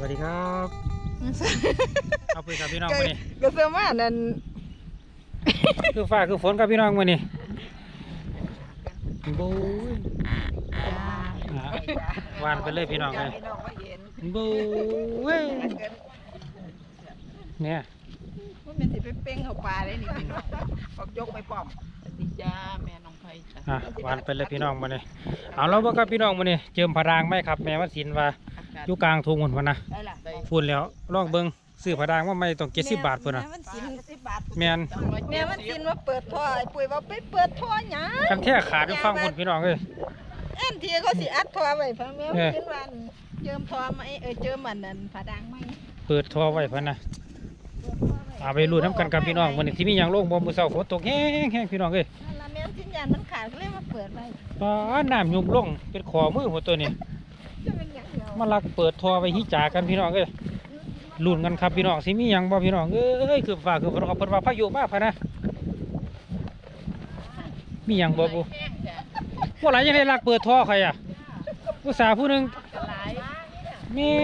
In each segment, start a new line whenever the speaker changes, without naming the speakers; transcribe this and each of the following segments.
วัสดีครับเอาไปกับพี่น้องมานี่
ก็เสื้อมานั่น
คือฟ้าคือฝนกับพี่น้องมานี่บู๊วานไปเลยพี่น้องเลยบู๊เนี่ย
มันเป็นสิไปเป้งเขาปลาได้นี่พี่น้องปอบยกไปปอมสิจ้าแม่น้องไผ่จ้
าวานไปเลยพี่น้องมานี่เอาแล้วว่ากับพี่น้องมานี่เจิมผารางไหมครับแม่วัดศิลป์ว่าอยู่กลางทุ่งหุ่นพนะฝุ่นแล้วลองเบิ้งซื้อผารางว่าไม่ต้อง70 บาทพุ่นนะแม่
มันสินว่าเปิดท่อไอ้ปุ๋ยว่าไปเปิดท่อหยัง
กันแท้ขาดอยู่ฟังพุ่นพี่น้องเลย
อันที่เขาสิอัดท่อไว้เพิ่นแม่มันสินว่าเจิมท่อไหมเจิมมันนั่นผารางไหม
เปิดท่อไว้พุ่นนะเอาไปลุ้นน้ำกันกับพี่น้องวันนี้ที่มีอย่างโล่งบ่มือเสาฝนตกแห้งๆพี่น้องเลย
แม่สินยานมันขาดก็เลยมาเปิดไว้
น้ำยุบลงเป็นขอมือหัวตัวนี้มาลักเปิดท่อไปหิจากันพี่น้องเลยลุ้นกันครับพี่น้องสิมีอย่างบ่พี่น้องเอ้ยคือฝากคือฝนเขาเปิดว่าพายุมากพะนะมีอย่างบ่บุว่าไรยังได้ลักเปิดท่อใครอ่ะผู้สาวผู้หนึ่งแม่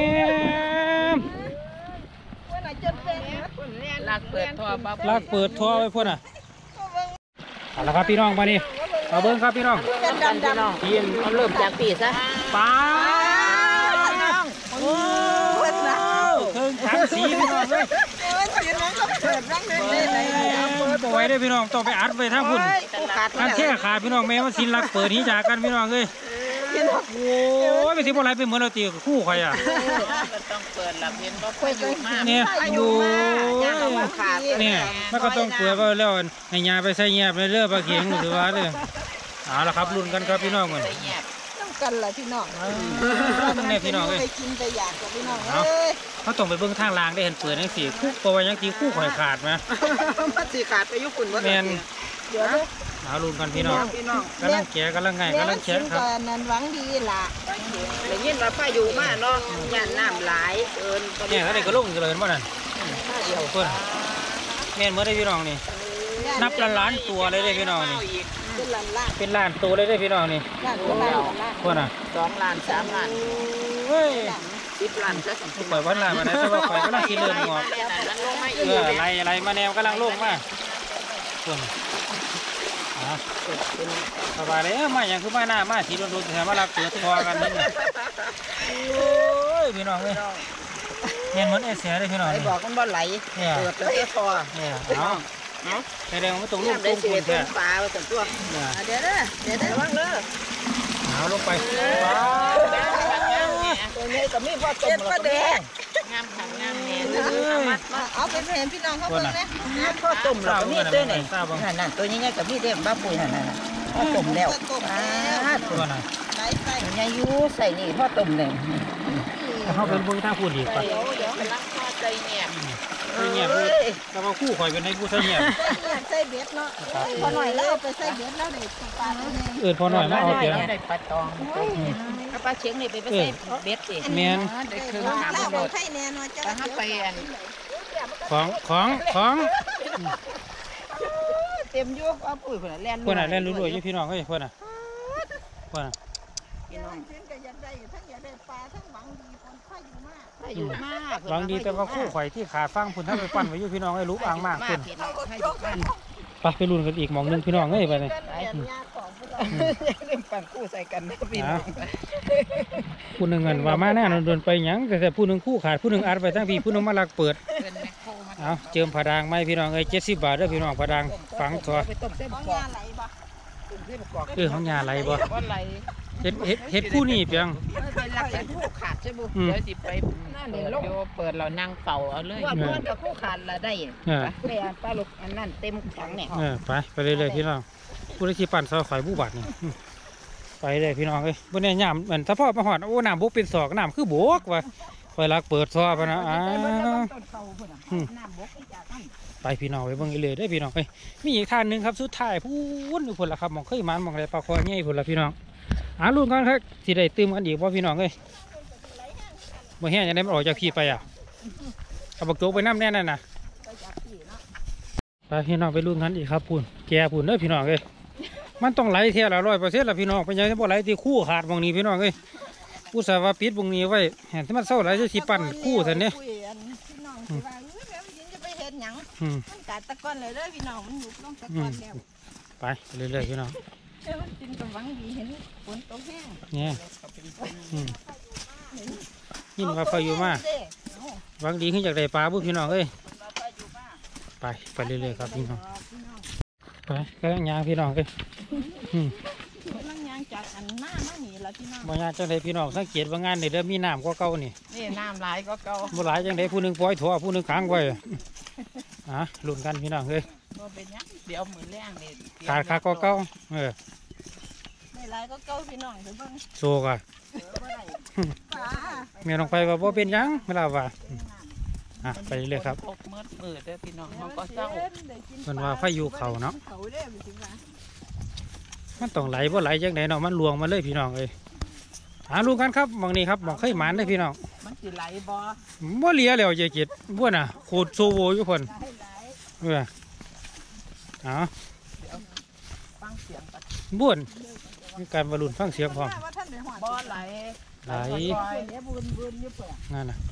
ลักเปิดท่อ
ลักเปิดท่อไว้พ่นอ่ะเอาละครับพี่น้องมานี่เอาเบิ้งครับพี่น้อง
เริ่มจากปีซะ
ป้าโอ้เพิ่งถังสีพี่น้องเลยปล่อยได้พี่น้องต้องไปอัดไปทั้งพุ่นอันแค่ขาพี่น้องแม่ว่าสินลักเปิดนี้จากกันพี่น้องเลยโอ้ยไปสิบ่ไรเป็นเหมือนเราตีคู่ใครอ่ะ
ต้องเปิดหลับเห็นว่าค่อยอยู่มาก
เนี่ยอยู่เนี่ยมันก็ต้องเปิดก็แล้วให้ยาไปใส่เงียบในเรือปลาเข็งหรือว่าเลยเอาละครับลุ้นกันครับพี่น้องเหมือน
ต้องกันแหละพี่น้อง
เนี่ยพี่น้องเลย
ไปกินไปอยากกับพี่น้อง
เขาต้องไปเบิ้งทางรางได้เห็นเปิดทั้งสี่คู่ตัวยังตีคู่ข่อยขาดไหม
มันสีขาดไปยุคฝุ่นวะ
แมน
เดี๋ยว
เอาลุ้นกันพี่น้องกำลังแก่กำลังไงกำลังแก่ครับ
นั่นหวังดีล่ะเลยยินว่าป้าอยู่มากเนาะย่านน้ำไหล
เนี่ยอะไรก็ลุ่งเลยมั้งนั่นเพื่อนแมนเมื่อได้พี่น้องนี่นับล้านตัวเลยได้พี่น้องนี่เป็นล้านตัวเลยได้พี่น้องนี่เพื่อนอ่ะ
2 ล้าน3 ล้าน
เฮ้ย
10 ล้านจะ
ปล่อยวันล้านมาได้แต่ว่าปล่อยก็ต้องกินเลือดงอกอะไรมาแนวกำลังลุ่งมากเพื่อนสบายเลยมาอย่างคือมาหน้ามาสีโดนๆแต่มาลักเปิดทอกันนี่โอ้ยพี่น้องเลยเห็นเหมือนเอเสียเลยพี่น้อง
บอกมันบ่ไหลเปิดแล้วทอ
เนี่ยเอาไปเร็วมาตรงลูกตุ้งคุณแค่
ปลาไปถึงตัวเดี๋ยวระวังเด้อ
เอาลงไป
ตัวนี้ก็มีพ่อต้มปลาแดงงามขังงามแน่เอาเป็นเห็นพี่น้องเขาเพิ่งนะพ่อต้มเราก็มีเต้นนั่นตัวนี้เนี่ยกับพี่เด้บ้าปุ๋ยนั่นพ่อต้มแล้ว
ตัวไหน
ใหญ่ยูใส่นี่พ่อต้มเลย
เขาเป็นผู้ท่าพูดดีกว่า
เดี๋ยวมันรักพ่อใจเนี่ย
แต่ว่าคู่ข่อยเป็นในผู้ใส่เงียบ
ใส่เบ็ดเนาะพอหน่อยแล้วเอาไปใส่เบ็ดแล้วเด็กปลา
พอหน่อยมาเอาเตียง
ได้ปลาตองปลาเชียงนี่ไปใส่เบ็ดสิ
เมียน
ได้คือหาไม่หมดถ้าไป
ของ
เต็มยุบเอาปุ๋ยคนแล่น
รวยๆยี่พี่น้องเฮ้ยคนน่ะ
พี่น้องเช่นก็อยากได้ทั้งอยากได้ปลาทั้งหวังดีคนค่อยอยู่มาก
หวังดีแต่ว่าคู่ข่อยที่ขาฟังพุ่นถ้าไปปั้นไว้อยู่พี่น้องให้รู้อ่างมากขึ้นไปลุ้นกันอีกมองนึงพี่น้องเฮ้ยไปเลย
ปั่นคู่ใส่กันนะพี่น้อง
ผู้หนึ่งเงินว่ามาแน่นอนเดินไปยังแต่ผู้หนึ่งคู่ขาดผู้หนึ่งอัดไปทั้งพี่ผู้หนึ่งมาลักเปิดเอาเจิมผารางไหมพี่น้อง70 บาทด้วยพี่น้องผารางฝังตัวของยาไรบ่เห็ดคู่นี่เพียง
เป็นลักเป็นคู่ขาดใช่บุเดี๋ยวสิไปเปิดเรานั่งเป่าเอาเลยว่าเพื่อนกับคู่ขาดละได้ไปปลาลูกอันนั้นเต็มถังเนี่ย
ไปเลยพี่น้องผู้ที่ปั่นซอยข่อยผู้บาดนี่ไปเลยพี่น้องเอ้ยบนนี้น้ำเหมือนถ้าพ่อมาหอดโอ้น้ำบุกเป็นศอกน้ำคือบวกว่ะคอยลักเปิดซอไปนะไปพี่น้องไปเบิ่งเลยได้พี่น้องมีอีกท่านหนึ่งครับสุดท้ายพูดอยู่คนละครับมองเคยมันมองอะไรปลาคอใหญ่คนละพี่น้องลุ้นกันครับที่ได้ตื่มกันอีกว่าพี่น้องบ่แห้งจะได้มันออกจากพี่ไปเอาบักโจ๊กไปน้ำแน่นั่นนะไปพี่น้องไปลุ้นกันอีกครับพูนแก่พูนเด้อพี่น้องมันต้องไหลเท่าละ100%ละพี่น้องเป็นยังไงบ่ไหลที่คู่ขาดมองนี้พี่น้องอุตส่าห์ว่าปิดบุงนี้ไว้เห็นที่มันเศร้าหลายจะสิปั่นคู่ซะเนี่ย
พี่น้องสิว่าแม่ยินจะไปเฮ็ดหยังมันกัดตะก้อนเลยเด้อพี่น้องมันอยู่ลงตะก้อนแล้ว
ไปเรื่อยๆพี่น้อง
มันกินกับหวังดีเห็นฝนตกแห้ง
เนี่ยยินว่าพายุมาหวังดีขึ้นจากใดปลาบุพี่น้องเอ้ยไปเรื่อยๆครับพี่น้องไปก็ยางพี่น้องเอ้ย
ลังยางจากอันหน้ามาหนีละพี่น้อง
บ่ยางจังใดพี่น้องสังเกตว่างานนี่เด้อมีน้ำกว่าเก่านี่
นี่น้ำหลายก็เก่า
บ่หลายจังใดผู้หนึงปล่อยถั่วผู้หนึงค้างไว้ลุ้นกันพี่น้องเอ้ย
ก็เป็นยังเดี๋ยวมือแรงนี่
ขาก็เก่า
ได้หลายก็เก่าพี่น้องเดี๋ยวเบิ่ง
โซกะแม่ลงไปว่าบ่เป็นหยังไม่ล่ะว่าไปเรื่อยๆครับ
ตกมืดมืดเด้อพี่น้องมันก็เศร้า
เพิ่นว่าพายุเข้าเนาะมันต้องไหลบ่ไหลจังไดเนาะมันลวงมาเลยพี่น้องเอ้ยลุ้นกันครับหม่องนี้ครับหม่องเคยหมานเด้อพี่น้อง
มันสิไหลบ่
บ่เหลียแล้วยายจิตบ้วนโคตรโซโวอยู่คน
ฟังเสียงปัด
บ้วนมีการบรรลุนฟังเสียงพร้อม
บ่ไหล
ไหล
เนี่ยบุญอยู่เปล่า
นั่นน่ะ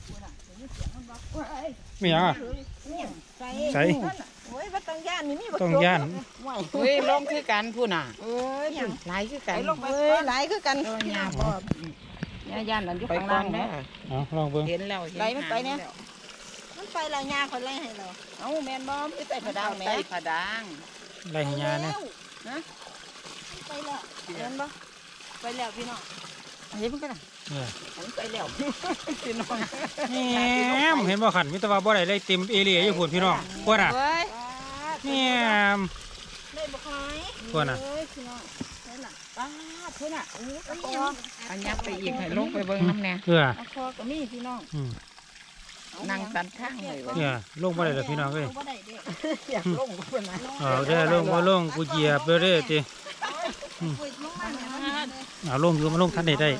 ไม่ยังใส่
โอ้ยว่าต้องย่านนี่มี
ต้องย่าน
เฮ้ยลงคือกันพูดน่ะ
เอ้ยยัง
หลายคือกัน
เอ้ยหลายคือกัน
ตัวยาบ่ยาย่านนั่นอยู่ข้างล่างแม่
ลองเบิ่ง
เห็นแล้ว
ไหลมันไปเนี่ยมันไปละยาคนไล่ให้เราเอ้าแม่นบ่ไปใส่ผาดาวแม่
ใส่ผาดาง
ไรให้ยาเนี่ย
นะไปแล้วแม่นบ่ไปแล้วพี่น้องเห็นมันก็น่ะไปแล้วพี่น้อง
แหมเห็นบ่ขันมิตรว่าบ่ได้เลยเต็มเอเรียอยู่พุ่นพี่น้องพวกน่ะ
เฮ้ย
แหม
ได้บ่คอย
พวกน่ะ
เอ้ยพี่น้องนั่นน่ะป้าเพิ่นน่ะโอ้ยคอ
อันยับไปอีกให้ลงไปเบิ่งน้ำแน่
คอก็มีพี่น้อง
นั่งตันข้างเลย
ลงบ่ได้แล้วพี่น้องเอ้ย
บ่ได้เด้
อยากลงเพิ่นน่ะ
ได้ลงบ่ลงกูเหยียบเด้อติ
ปุยลงมาเนี่ย
ลงอยู่มาลงทันได้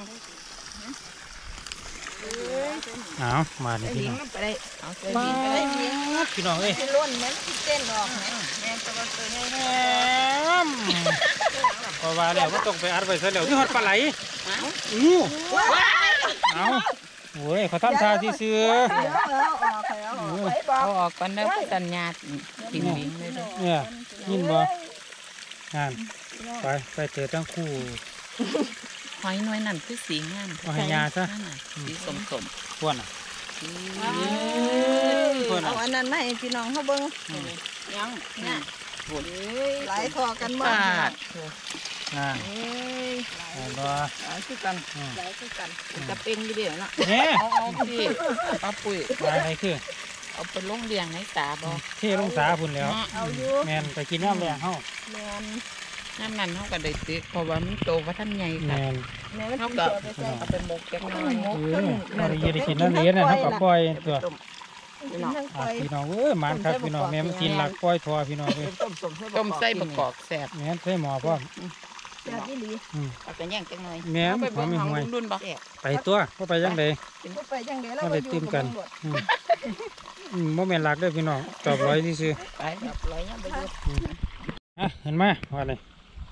มานี่พี่
ลิ
น้
ง
อง
ไปได้เอาเสื้อ
ไป
ลิงไป
ได้
ได้
เพียง
พี่น้องเอ้ย
สิล้นแม่นสิเต้นออกแม่แม่ตะวันตัวใหญ่
แหมเพราะว่าแล้วก็ต้องไปอัดไว้ซะแล้วนี่ฮอดปลาไหลงูเอาโอ้ยเขาทำท่าซื่อ
เอาออกก่อนเด้อสัญญาทิ้งลิงเลยเด้อ
เนี่ยยินบ่งานไปเจอทั้งคู่
หอยน้อยนั่นคือสีงาม
เอาให้ยาซะ
นั่นน่ะสีสม
พวกน่ะ
เอาอันนั้นมาให้พี่น้องเขาเบิ่งยังน่ะหลายทอกันหมด
ปาด
งาน
เอ้ย
บ่
หลายคือกัน
หลายคือกัน
จะเป็นอยู่เดียวน่ะ
เนี่ย
เอาพี่ป้าปุ้ย
อะไรคือ
เอาไปลงเลี้ยงในตาบ่
เท่ลงสาพุ่นแล้ว
เอาอยู่
แม่นไปกินน้ำแรงเฮา
แม่น
น้ำนั้นเขาก็ได้ตึกเพราะว่ามันโตว่าท่านใหญ่ค่ะ
แม่น
แม่มัน
เขา
สิ
ก็
เจอไปใส่
เอาไปหมกจังน้อย
เราได้กินน้ำเหลี้ยน่ะเฮาก็ปล่อยตัว
ทั้งไป
พี่น้องเอ้ยมันครับพี่น้องแม่มันกินหลักปล่อยทัวพี่น้องเอ้ย
ต้มใส่บะกอกแซ่บ
แม่นใส่หมอพร้อม
จากอีหลี
เอาไปย่างจังหน่อย
แม่น
เอาไป
หอ
เบิ่
ม
ง
ไม่
ของ
ห่วย
รุ่นบ่
ไปตัวบ่ไปจังได๋
บ่ไปจังได๋เรา
บ่
ก็
ได้
อยู่
ตื่มกัน
บ
บ่แม่นหลักเด้อพี่น้องตอบร้อยซื่อ
ไปแบบร้อยย่างไปอยู่
เห็นไหมว่าเลย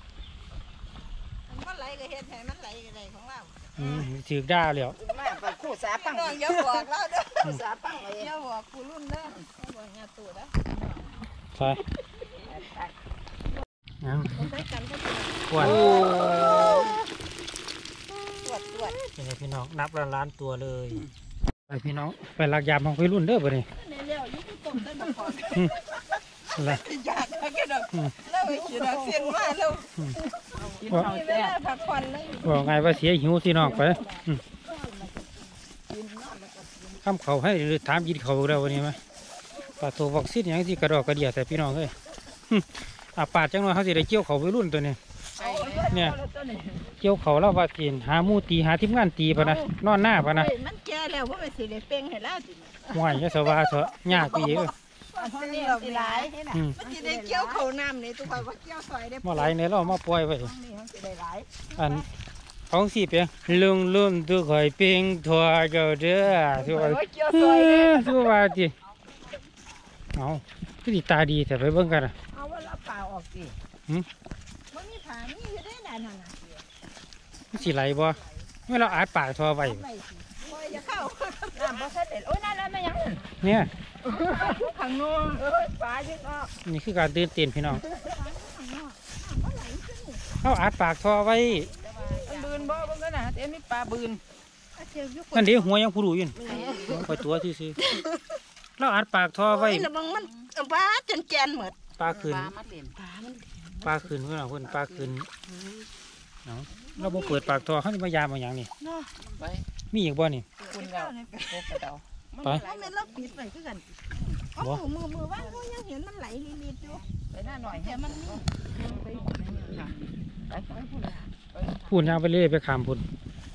มันไหลก็เฮ็ดให้มันไหลก็ได้ของเรา
ถือด้าแล้ว
มาไปคู่สาปัง
น้องอย่าบอกเราเด้อสาปังอย่าบอกผู้รุ่นเด้อบ่ญาตู่เด้อ
ไปยัง
ใส่กันก็
ปวด
ตรวจ
เป็นไงพี่น้องนับล้านตัวเลยไปพี่น้องไปลักยามของพี่รุ่นเด้อบ่นี่
ในเลี้ยวอยู่ต้มได้บ่พอ
อะไร
อยากให้ดอกแล้วไปกินดอกเสียงมาแล้ว
กินข้าว
เว
แซ่
ลา
บ
พักผ่อนเลย
บอกไงว่าเสียหิวพี่น้องไปคำเขาให้หรือถามยินเขาเราวันนี้ไหมปลาตัววัคซีนอย่างที่กระดอกกระเดียแต่พี่น้องเอ้ยปาดจังหน่อยเขาสิได้เกี่ยวเขาไปรุ่นตัวนี้เนี่ยเกี่ยวเขาแล้วว่ากินหามูตีหาทีมงานตีพะนะนอนหน้าพะนะ
มันแก่แล้วว่ามันสิได้เป่งให้แล้วสิ
ห่วยยะสวาเถอะยากปีเอ้ย
มันสิหลายมันสิได้เกี่ยวเขาน้ำนี่ทุกคนว่าเกี่ยวซอยได้
มาหลายเนี่ยเรามาปล่อยไว้
นี่มันสิได้หลาย
อันของสีเปียลุงลุ่มตัวข่อยเปียงทัวเจ้าเด้อทัว
เกี่ยวซอยเด้อ
ทัวว่าจิเอาคือตาดีแต่ไปเบิ่งกันอ่ะ
เอาว่าเราเปล่าออกสิมันมีผามีอยู่ได้นานน่ะ
มันสิไหลบ่เมื่อเราอาดปากทอไว้
อย่าเข้าน้ำบ่ทันเด็ดโอ้ยนั่นไม่ยัง
เนี่ย
ข้างนอกปลายึดออก
นี่คือการตื่นเต้นพี่น้องเราอาดปากทอไว้
มันบืนบ่เบิ่งกันนะเอ็มมีปลาบืน
นั่นเดี๋ยวหัวยังผู้ดูอยู่คอยตัวซื่อๆเราอาดปากทอไว้
ระวังมันปลาจนแกนหมด
ปลาคืน
ปลามาเล่นปลามัน
ปลาคืนเพื่อนเพื่อนปลาคืนเราบ่เปิดปากทอเขาจะมายามมาอย่างนี้
ไป
มีอีกบ่นี่
คุณแล้วโคกระเดา
ไป
เอาแม่เราปิดไปคือกันเอามือว่างเขายังเห็นมันไหลลิดอยู่
ไปหน้าหน่อย
แต่มันนี่
ไป
พูดยาวไปเรื่อยไปขามพุ่น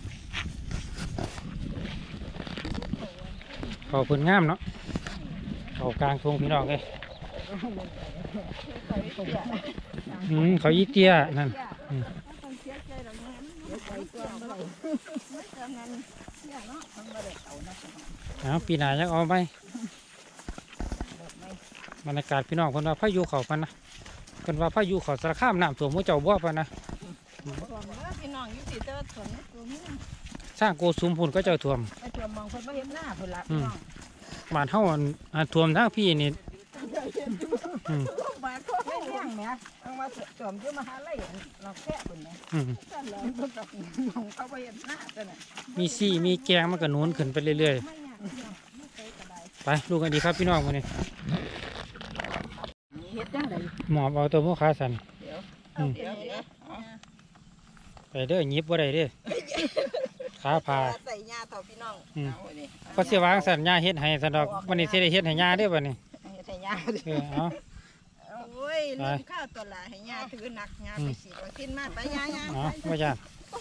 เขาพุ่นงามเนาะเขากลางทงพี่น้องเลยเขายี่เตี้ยนั่นปีหน้ายังเอาไหมบรรยากาศพี่น้องคนว่าพายุเขาปันนะคนว่าพายุเขาสารข้ามน้ำท่วมหัวเจ้าบ่ปันนะ
พี่น้องอยู่ที่เจ้าสวนตัวนี้
สร้างโกสุมพุ่นก็เจ้าท่วม
ไอ้ตัวมองคนไม่เห็นหน้าคนละ
บ้านเฮาท่วมทางพี่นี่
บาดก็ไม่เลี้ยงแม่เอามาจอมที่มหาลัยเราแค่คนนี้สั่นเลยมองเขาไปเห็นหน้าตัวน่ะ
มีซี่มีแกงมันก็หนุนขึ้นไปเรื่อยๆไปดูกันดีครับพี่น้องวันนี้
เฮ็ดจังได๋
หมอบเอาตัวพวกขาสั่น
เดี๋ยว
ไปเด้อหยิบบ่ได้เด้อขาพา
ใส่ยาต่อพี่น้อง
ก็สิวางสั่นยาเฮ็ดให้สั่นดอกวันนี้สิได้เฮ็ดให้ยาเด้อบัดนี้
ใส่ยา
เอา
โอ้ยลืมข้าวตัวละให้ยาถือหนักยาไปฉีดวัคซีนมาไปยา
เอาบ่ยาก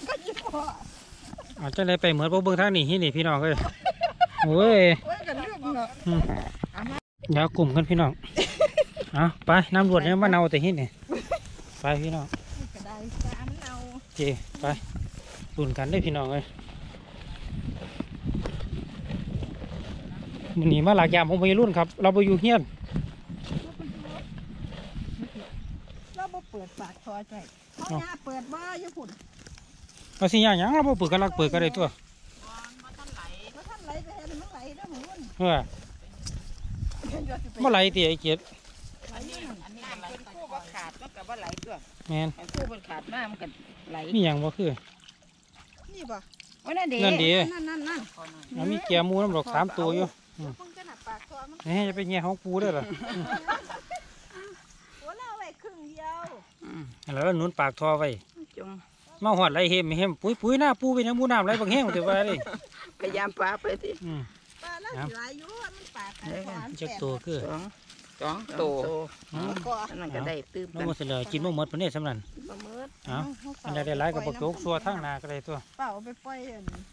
เอาจังได๋ไปเหมือนบ่เบิ่งทางนี้นี่พี่น้องเอ้ยโอ้ย
โอ้ยกันลืมเนาะ
เดี๋ยวกลุ่มกันพี่น้องเอาไปน้ำรวดเนี่ยมะนาวแต่เฮ็ดนี่ไปพี่น้อง
ก็ได้ปลามันเอา
เจไปรุ่นกันได้พี่น้องเอ้ยมื้อนี้มาหลากยามของวัยรุ่นครับเราไปอยู่เฮียน
เราบ่เปิดปากคอใจเขายาเปิดบ่อยู่พุ่น
เอาสิย่างหยังเราบ่เปิดกันลักเปิดก็ได้ตัว
บ่ทันไหลไปเห็นมันไหลเด้อหมูน
เออบ่ไหลติไอ้เกียรติ
อันนี้เป็นคู่ว่าขาดมันกับว่าไหลตัว
แม่น
อันคู่มันขาดมากมันก็ไหล
มีหยังบ่คือ
นี่บ่
ว่านั่นเด็
นั่นดี
นั่น
แล้วมีแกหมูน้ำดอก3ตัวอยู่
คงจะหนักปากคอมัน
นี่จะไปแง่ของปูเด้อล่ะ
หัวเราไว้ครึ่งเดียว
แล้วหนุนปากทอไว้
จง
มาหอดไหลเห็มปุ้ยหน้าปูเป็นหยังหมูน้ำไหลบักแห้งถือว่าเลย
พยายามปลาไปที่
ปลาแล้วสิหลายอยู่มันปากคอ
จักตัวคือ
สองโต
คอ
อันนั้นก็ได้ตื้ม
น้องมันเสลอกินบ่หมดปานนี้สำนัน
บ่มืด
เอาอันใดได้หลายกับบักโจกซัวทางหน้าก็ได้ตัว
เป่าไปปล่อย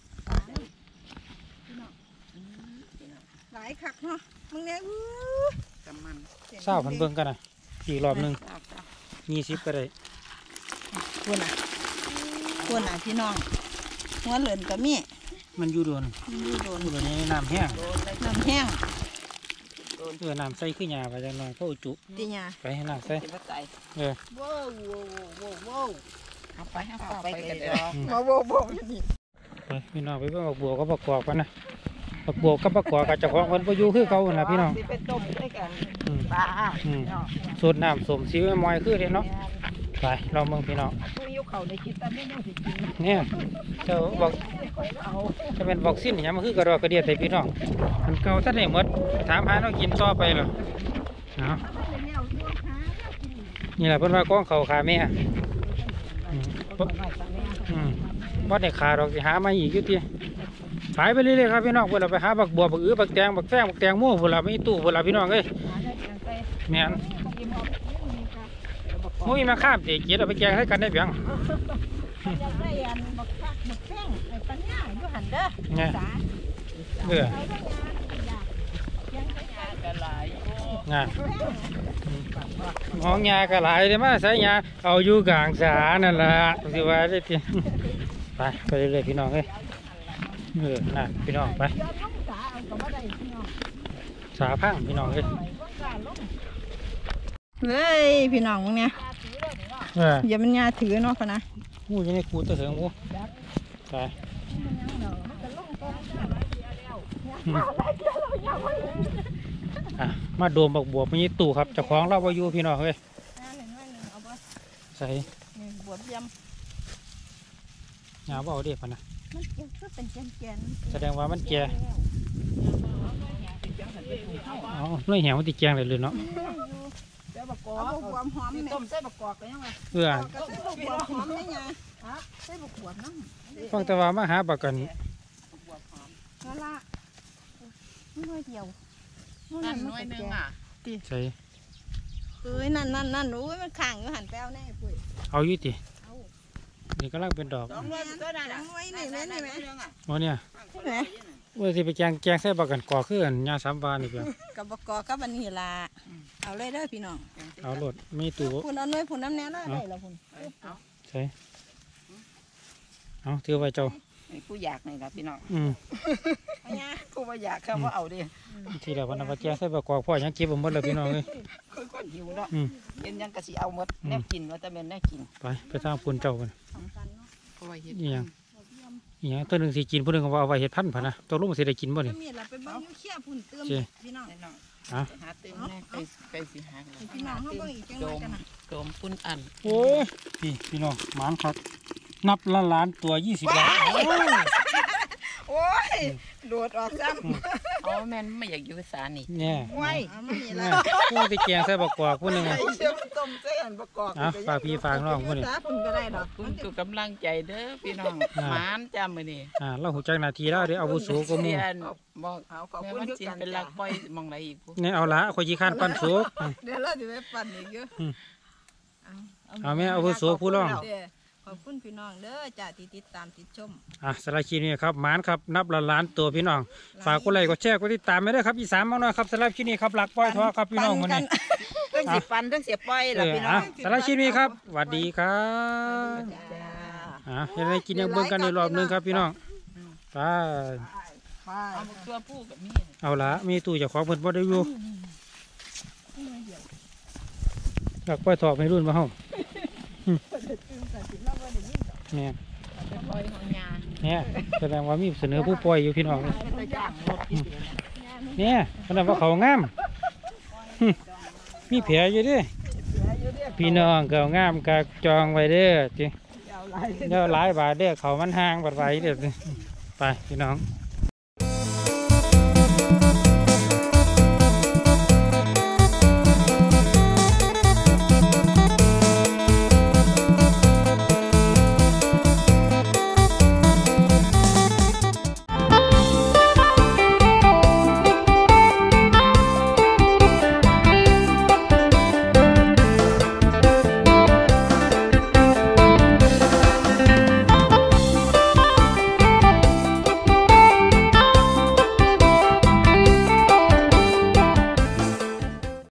หลายคักเนาะมึงเนี่ย
กับมัน
เศร้าพันเบิ่งกันนะอีกรอบหนึง20ก็ได้
ควรน่ะพี่น้องหัวเหลือนก็มี
มันอยู่โดน
อยู่โดน
อยู่โดนในน้ำแห้ง
น้ำแห้ง
น้ำใส่ขึ้นหยาไปจังหน่อยเขาอุจุ
ติญา
ไปให้น้ำใส่
จะมาใส่
เออ
ว้าว
เอาไปกันเดี๋ยว
มาว้าวอยู่นี่
ไปพี่น้องไปเบิ่งบักบัวก็ประกอบกันนะบักบัวกับประกอบกับเจ้าของคนบ่อยู่คือเขาหั่นน่ะพี่น้อง
ไปต้มด้วยกัน
อืม
ปลา
สดน้ำสมซีอิ๊วมอยคือเด้เนาะไปลองเบิ่งพี่น้อง
ผู้ยุเขาในคิดแต่ไม่ต้องสิกิน
เนี่ยเจ้าบอกจะเป็นวัคซีนอย่างมันคือกระดอกกระเดียดแต่พี่น้องมันเก่าท่านได้หมดถามหาเรากินต่อไปเหรอเอานี่แหละเพิ่นว่ากองเขาขาแม่บ่ได้ขาดอกสิหามาอีกอยู่ติขายไปเรื่อยๆครับพี่น้องเพิ่นเอาไปหาบักบัวบักบักแตงบักแฟงบักแตงโม่พุ่นล่ะมีตู้พุ่นล่ะพี่น้องเอ้ยแม่นโอ้ยมาข้ามสิเกียดเอาไปแกงให้กันได้เพียง
อยากได้อันบักคักบักแป้งไอ้ปัญญาอยู่หันเด้อ
ไงเออ
กันหลาย
งานมองยากระหลายเลยมาใส่ยาเอาอยู่กลางสานั่นล่ะสิว่าได้ทีไปเรื่อยๆพี่น้องเอ้ยน่ะพี่น้องไปสาพังพี่น้องเอ้ย
เฮ้ยพี่น้องมึงเนี่ยอย่ามันยาถือเนาะพะนะ
งูยังในคูตะเถิงงูไปอ่ะมาโดมบักบวบมีตู่ครับเจ้าของเราบ่อยู่พี่น้องเอ้ยใส่
บวบย
หยาบ่เอาเด็กพะนะ
ำมันคือเป็นแกน
แสดงว่ามันแก่เอาหน่วยแหวมันติแกงเลยเลยเนาะ
เจ้าบักกอกบวบหอมต้มใส่บักกอกไปยังไง
เพื่อ
บวบหอมได้ไงใส่บักบวบน้ำ
ฟังแต่ว่ามาหาบักกัน
นั่นละน้อยเดียว
นั่นน้อยนึงอ่ะ
ใส่
เอ้ยนั่นโอ้ยมันขังอยู่หันแป้วแน่ปุ้ย
เอาอยู่ตินี่กำลังเป็นดอก
น้อยนี่แม่นี่แม่
ว่าเนี่ย
แม่
ว่าสิไปแกงใส่บักกันก่อคืออันยาสามวานี่เพียง
กับบักกอกกับอันนี้ละเอาเลยเด้อพี่น้อง
เอาโลดมีตู่
พุ่นเอาหน่วยพุ่นน้ำแน่ละได้ละพุ่น
ใส่เอาถือไว้เจ้า
ผู้อยากนี่ล่ะพี่น้อง ผู้ว่าอยากเขาว่าเอาดิ
ทีละวันนั้นว่าแกงใส่บักกอกพ่อยังเก็บบ่หมดเลยพี่น้องเอ้ย
คนหิวเนาะ
อืม
เย็นยังก็สิเอาหมดแนบกินว่าแต่เป็นแนบกิน
ไปทางปุ่นเจ้ากัน
เพราะว่าเฮ็ด
อีหยังอีหยังตัวหนึงสิกินผู้หนึงก็ว่าเอาไว้เฮ็ดพันธุ์พะนะตัวลุงสิได้กินบ่นี่
มีเราไปบ้างยุ่เขี้ยพุ่นเติมพี่น้อง
น้อง
อ่ะ
หาเติมแน่ไปสิหา
พี่น้องเขาเบิ่งอีกจัง
โด
เลย
ม
กันนะ
โดมปุ้นอัน
โอ้ยพี่น้องหมานครับนับล้านตัว20ล้านโอ้ย
โอ้ยโดดออกซ้
อ๋อแม่นไม่อยากอยู่สานี่
เนี่ย
ำไว้ไม่มี
เนี่
แล้
ยว ผู้ที่แกงใส่บักกอกผู้หนึงอ่ะ
เชื่อมันต้มใส่อันประกอบ
อ่ะฝากพี่ฝากน้องผู้นี้
พุ่นก็ได้ดอก
คุณคือกำลังใจเด้อพี่น้องหมานจ้ามื้อนี้
เราหูจักหนาทีแล้วเดี๋ยวอาวุโสก็มู
เรียนบอก
เอาขอบ
แม่
คุณ
มัน
ทุก
สิ
กัน
เป็นหลักปล่อยมองไหนอีกผู้
เนี่ยเอาละข่อยยีข้านปั้นสุก
เดี๋ยวเราจะไปปั่นอีกเยอะ
เอาแม่อาวุโสผู้ร้อง
ขอบคุณพี่น้องเด้อจ้าที่ติดตามติดชม
สารบคลิปนี้ครับหมานครับนับล้านตัวพี่น้องฝากกดไลค์กดแชร์กดติดตามไม่ได้ครับอีสานมาหน่อยครับสารบคลิปนี้ครับหลักปล่อยทอครับพี่น้องวันนี้
เรื่องสิปันเรื่องเสียปล่อยล่ะพี่น้อง
สารบคลิปนี้ครับสวัสดีครับ
จ้า
ยังไงกินยังเบิ่งกันในรอบหนึงครับพี่น้องไป
เอาตัวผู้กับมี
เอาละมีตู้เจ้าของเพิ่นบ่ได้อยู่หลักปล่อยทอไม่รุ่นมาเฮาเนี่ย
ปล่อยของยา
เนี่ยแสดงว่ามีเสนอผู้ปล่อยอยู่พี่น้องเนี่ยแสดงว่าเขางามมีแผลอยู่เดิพี่น้องเขางามกะจองไว้เด้อจิเดี๋ยวหลายบาทเด้อเขามันห่างบัดไว้เด้อไปพี่น้อง